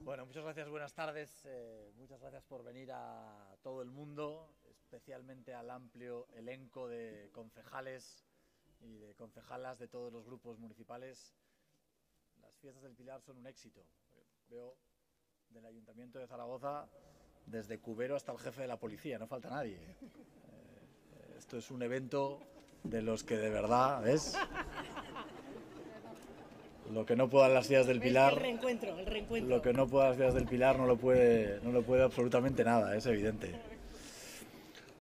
Bueno, muchas gracias, buenas tardes. Muchas gracias por venir a todo el mundo, especialmente al amplio elenco de concejales y de concejalas de todos los grupos municipales. Las fiestas del Pilar son un éxito. Veo del Ayuntamiento de Zaragoza desde Cubero hasta el jefe de la policía, no falta nadie. Esto es un evento de los que de verdad, ¿ves? Lo que no puedan las fiestas del Pilar, el reencuentro. lo que no pueda las fiestas del Pilar no lo puede absolutamente nada, es evidente.